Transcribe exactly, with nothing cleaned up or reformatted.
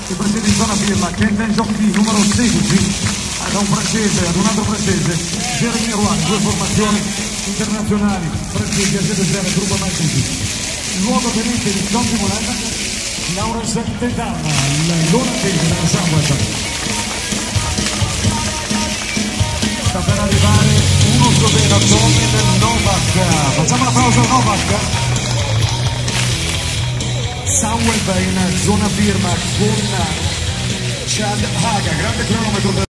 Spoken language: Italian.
il presidente di zona firma Kenton Jockey numero sedici, ad un francese, ad un altro francese, Jeremy Roy, due formazioni internazionali, francesi, A Z zero, gruppo Maltesi. Il nuovo tenente di John Dimolanda, Laurens Tentana, l'olandese della Samweb. Sta per arrivare uno sloveno, Tomin Novak. Facciamo un applauso a Novak. Samweb in zona firma con Chad Haga, grande cronometro.